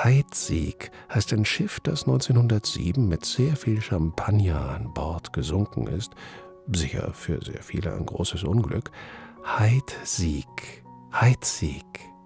Heidsieg heißt ein Schiff, das 1907 mit sehr viel Champagner an Bord gesunken ist. Sicher für sehr viele ein großes Unglück. Heidsieg, Heidsieg.